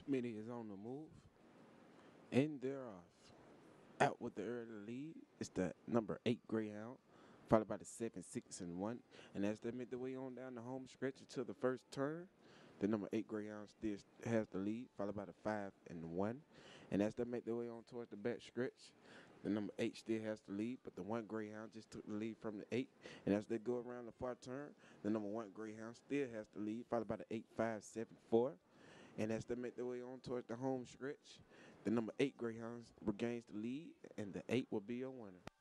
Many is on the move, and they're off. Out with the early lead is the number 8 Greyhound, followed by the 7, 6, and 1. And as they make their way on down the home stretch until the first turn, the number 8 Greyhound still has the lead, followed by the 5 and 1. And as they make their way on towards the back stretch, the number 8 still has the lead, but the 1 Greyhound just took the lead from the 8. And as they go around the far turn, the number 1 Greyhound still has the lead, followed by the 8, 5, 7, 4. And as they make their way on towards the home stretch, the number 8 Greyhounds regains the lead, and the 8 will be a winner.